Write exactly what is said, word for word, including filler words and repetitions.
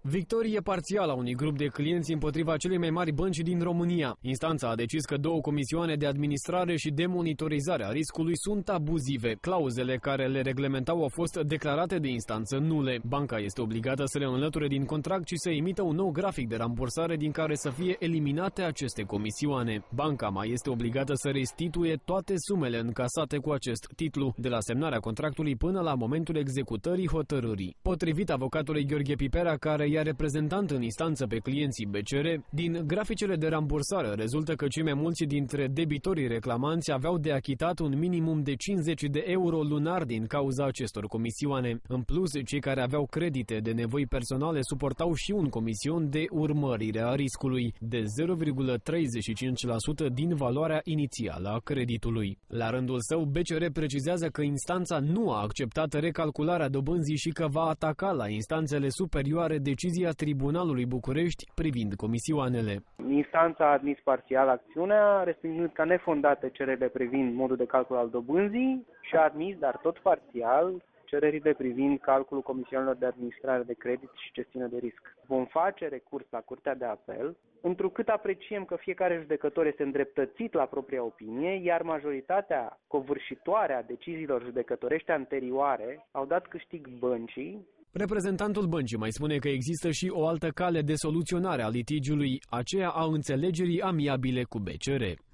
Victorie parțială a unui grup de clienți împotriva celei mai mari bănci din România. Instanța a decis că două comisioane de administrare și de monitorizare a riscului sunt abuzive. Clauzele care le reglementau au fost declarate de instanță nule. Banca este obligată să le înlăture din contract și să emită un nou grafic de rambursare din care să fie eliminate aceste comisioane. Banca mai este obligată să restituie toate sumele încasate cu acest titlu, de la semnarea contractului până la momentul executării hotărârii. Potrivit avocatului Gheorghe Pipera, care i-a reprezentant în instanță pe clienții B C R, din graficele de rambursare rezultă că cei mai mulți dintre debitorii reclamanți aveau de achitat un minimum de cincizeci de euro lunar din cauza acestor comisioane. În plus, cei care aveau credite de nevoi personale suportau și un comision de urmărire a riscului de zero virgulă treizeci și cinci la sută din valoarea inițială a creditului. La rândul său, B C R precizează că instanța nu a acceptat recalcularea dobânzii și că va ataca la instanțele superioare decizia Tribunalului București privind comisioanele. Instanța a admis parțial acțiunea, respingând ca nefondate cererile privind modul de calcul al dobânzii și a admis, dar tot parțial, cererile privind calculul comisioanelor de administrare de credit și gestiune de risc. Vom face recurs la Curtea de Apel, întrucât apreciem că fiecare judecător este îndreptățit la propria opinie, iar majoritatea covârșitoare a deciziilor judecătorești anterioare au dat câștig băncii. Reprezentantul băncii mai spune că există și o altă cale de soluționare a litigiului, aceea a înțelegerii amiabile cu B C R.